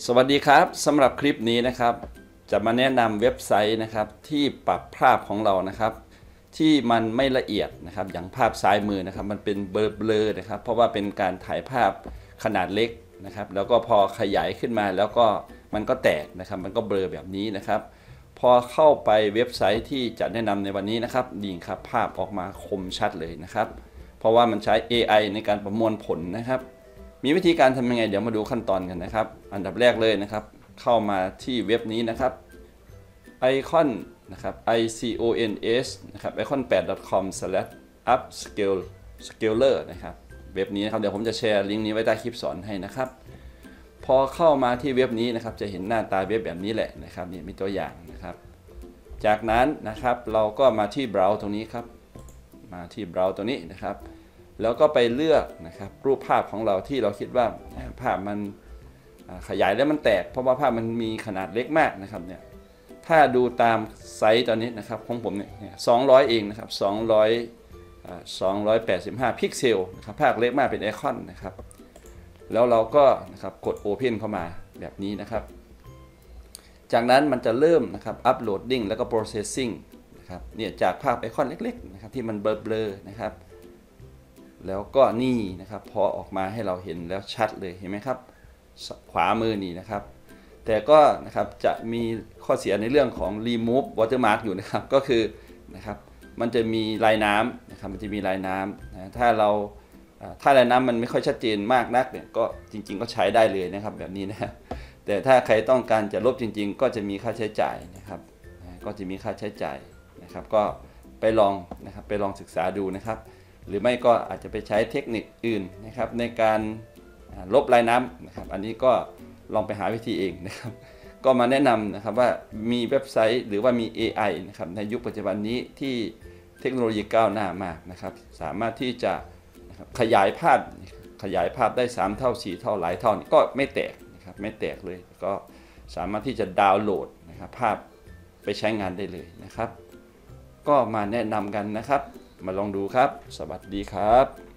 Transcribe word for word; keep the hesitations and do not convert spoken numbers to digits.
สวัสดีครับสำหรับคลิปนี้นะครับจะมาแนะนำเว็บไซต์นะครับที่ปรับภาพของเรานะครับที่มันไม่ละเอียดนะครับอย่างภาพซ้ายมือนะครับมันเป็นเบลอๆนะครับเพราะว่าเป็นการถ่ายภาพขนาดเล็กนะครับแล้วก็พอขยายขึ้นมาแล้วก็มันก็แตกนะครับมันก็เบลอแบบนี้นะครับพอเข้าไปเว็บไซต์ที่จะแนะนำในวันนี้นะครับดีครับภาพออกมาคมชัดเลยนะครับเพราะว่ามันใช้ เอ ไอ ในการประมวลผลนะครับมีวิธีการทำยังไงเดี๋ยวมาดูขั้นตอนกันนะครับอันดับแรกเลยนะครับเข้ามาที่เว็บนี้นะครับไอคอนนะครับ icons นะครับ ไอคอน แปด ดอท คอม สแลช อัพสเกล สเกลเลอร์ นะครับเว็บนี้นะครับเดี๋ยวผมจะแชร์ลิงก์นี้ไว้ใต้คลิปสอนให้นะครับพอเข้ามาที่เว็บนี้นะครับจะเห็นหน้าตาเว็บแบบนี้แหละนะครับนี่มีตัวอย่างนะครับจากนั้นนะครับเราก็มาที่ Browse ตรงนี้ครับมาที่ Browse ตัวนี้นะครับแล้วก็ไปเลือกนะครับรูปภาพของเราที่เราคิดว่าภาพมันขยายแล้วมันแตกเพราะว่าภาพมันมีขนาดเล็กมากนะครับเนี่ยถ้าดูตามไซส์ตอนนี้นะครับของผมเนี่ยสองร้อยเองนะครับสองร้อยอ่าสองร้อยแปดสิบห้าพิกเซลนะครับภาพเล็กมากเป็นไอคอนนะครับแล้วเราก็นะครับกด Open เข้ามาแบบนี้นะครับจากนั้นมันจะเริ่มนะครับ Uploading แล้วก็ Processing นะครับเนี่ยจากภาพไอคอนเล็กๆนะครับที่มันเบลอๆนะครับแล้วก็นี่นะครับพอออกมาให้เราเห็นแล้วชัดเลยเห็นไหมครับขวามือนี่นะครับแต่ก็นะครับจะมีข้อเสียในเรื่องของ remove watermark อยู่นะครับก็คือนะครับมันจะมีลายน้ำนะครับมันจะมีลายน้ำนะถ้าเราถ้าลายน้ำมันไม่ค่อยชัดเจนมากนักเนี่ยก็จริงๆก็ใช้ได้เลยนะครับแบบนี้นะแต่ถ้าใครต้องการจะลบจริงๆก็จะมีค่าใช้จ่ายนะครับก็จะมีค่าใช้จ่ายนะครับก็ไปลองนะครับไปลองศึกษาดูนะครับหรือไม่ก็อาจจะไปใช้เทคนิคอื่นนะครับในการลบลายน้ำนะครับอันนี้ก็ลองไปหาวิธีเองนะครับก็มาแนะนำนะครับว่ามีเว็บไซต์หรือว่ามี เอ ไอ นะครับในยุคปัจจุบันนี้ที่เทคโนโลยีก้าวหน้ามากนะครับสามารถที่จะนะครับขยายภาพขยายภาพได้สามเท่าสี่เท่าหลายเท่าก็ไม่แตกนะครับไม่แตกเลยก็สามารถที่จะดาวน์โหลดนะครับภาพไปใช้งานได้เลยนะครับก็มาแนะนำกันนะครับมาลองดูครับสวัสดีครับ